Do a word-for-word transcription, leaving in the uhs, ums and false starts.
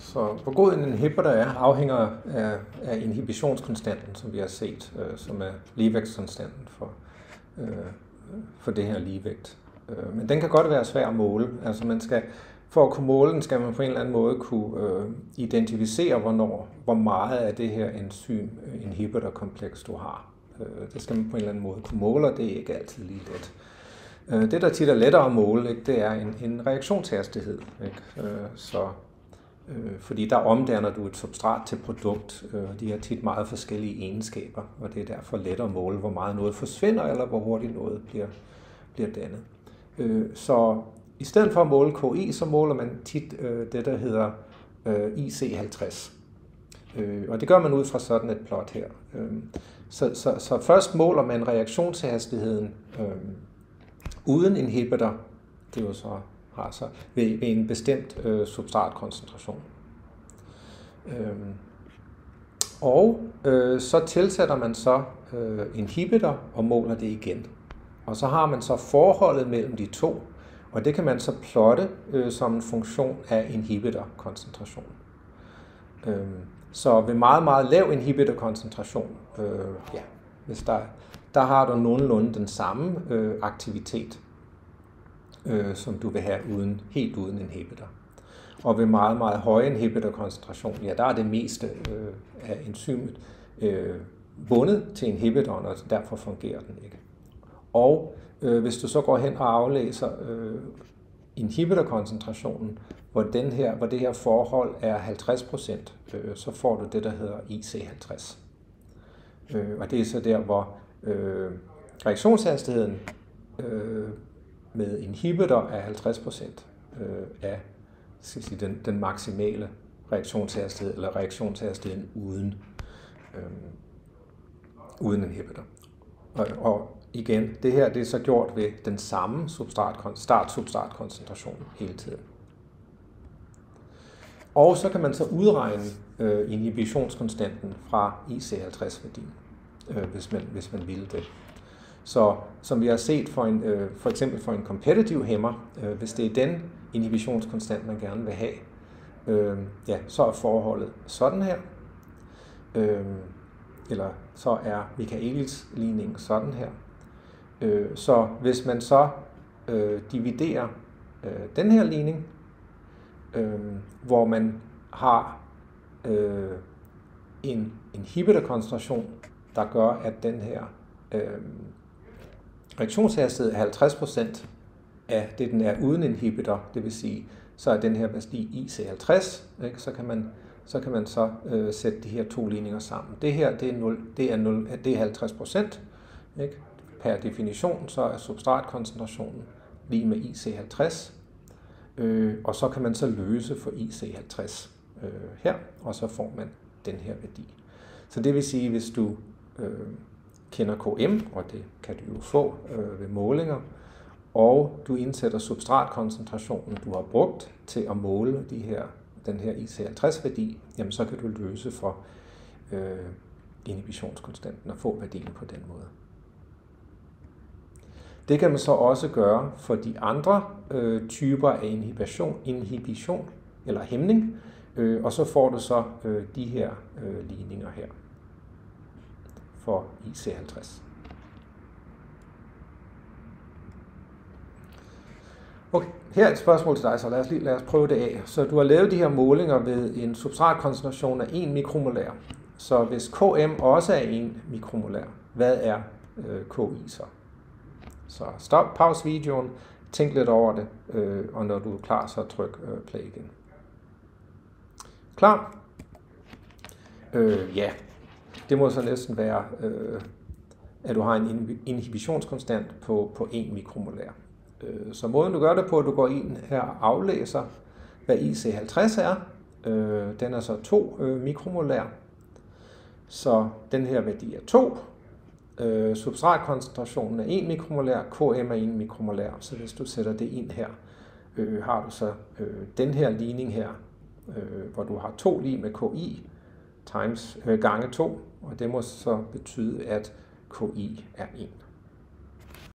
Så hvor god en inhibitor er, afhænger af, af inhibitionskonstanten, som vi har set, øh, som er ligevægtskonstanten for, øh, for det her ligevægt. Øh, men den kan godt være svær at måle. Altså man skal, for at kunne måle den, skal man på en eller anden måde kunne øh, identificere, hvornår, hvor meget af det her enzym-inhibitor-kompleks du har. Øh, det skal man på en eller anden måde kunne måle, og det er ikke altid lige let. Øh, det, der tit er lettere at måle, ikke, det er en, en reaktionshastighed. Ikke? Øh, så Øh, fordi der omdanner du et substrat til produkt. Øh, de har tit meget forskellige egenskaber, og det er derfor let at måle, hvor meget noget forsvinder, eller hvor hurtigt noget bliver, bliver dannet. Øh, så i stedet for at måle K I, så måler man tit øh, det, der hedder øh, I C halvtreds. Øh, og det gør man ud fra sådan et plot her. Øh, så, så, så først måler man reaktionshastigheden øh, uden inhibitor. Det er jo så altså ved, ved en bestemt øh, substratkoncentration. Øhm, og øh, så tilsætter man så øh, inhibitor og måler det igen. Og så har man så forholdet mellem de to, og det kan man så plotte øh, som en funktion af inhibitorkoncentration. Øhm, så ved meget, meget lav inhibitorkoncentration, øh, ja, hvis der, der har du nogenlunde den samme øh, aktivitet, Øh, som du vil have uden, helt uden inhibitor. Og ved meget, meget høje inhibitorkoncentration, ja, der er det meste øh, af enzymet øh, bundet til inhibitoren, og derfor fungerer den ikke. Og øh, hvis du så går hen og aflæser øh, inhibitorkoncentrationen, hvor, den her, hvor det her forhold er halvtreds procent, øh, så får du det, der hedder I C halvtreds. Øh, og det er så der, hvor øh, reaktionshastigheden øh, med inhibitor er halvtreds procent øh, af skal sige, den, den maksimale reaktionshastighed, eller reaktionshastigheden uden, øh, uden inhibitor. Og, og igen, det her det er så gjort ved den samme start-substratkoncentration hele tiden. Og så kan man så udregne øh, inhibitionskonstanten fra I C halvtreds-værdien, øh, hvis, man, hvis man vil det. Så som vi har set for, en, øh, for eksempel for en competitive hæmmer, øh, hvis det er den inhibitionskonstant, man gerne vil have, øh, ja, så er forholdet sådan her. Øh, eller så er Michaelis ligning sådan her. Øh, så hvis man så øh, dividerer øh, den her ligning, øh, hvor man har øh, en inhibitorkoncentration, der gør, at den her øh, reaktionshastighed er halvtreds procent af det, den er uden inhibitor, det vil sige, så er den her værdi I C halvtreds, ikke? Så kan man så kan man så øh, sætte de her to ligninger sammen. Det her, det er, nul, det er, nul, det er halvtreds procent, ikke? Per definition, så er substratkoncentrationen lige med I C halvtreds, øh, og så kan man så løse for I C halvtreds øh, her, og så får man den her værdi. Så det vil sige, hvis du øh, kender K M, og det kan du jo få øh, ved målinger, og du indsætter substratkoncentrationen, du har brugt til at måle de her, den her I C halvtreds-værdi, jamen så kan du løse for øh, inhibitionskonstanten og få værdien på den måde. Det kan man så også gøre for de andre øh, typer af inhibition, inhibition eller hæmning, øh, og så får du så øh, de her øh, ligninger her for I C halvtreds. Okay, her er et spørgsmål til dig, så lad os, lige, lad os prøve det af. Så du har lavet de her målinger ved en substratkoncentration af en mikromolær. Så hvis K M også er en mikromolær, hvad er øh, K I så? Så stop, pause videoen, tænk lidt over det, øh, og når du er klar, så tryk øh, play igen. Klar? Øh, ja, det må så næsten være, øh, at du har en inhibitionskonstant på, på en mikromolær. Øh, så måden du gør det på, at du går ind her og aflæser, hvad I C halvtreds er. Øh, den er så to øh, mikromolær. Så den her værdi er to. Øh, substratkoncentrationen er en mikromolær, K M er en mikromolær. Så hvis du sætter det ind her, øh, har du så øh, den her ligning her, øh, hvor du har to lig med K I times øh, gange to, og det må så betyde, at K I er en.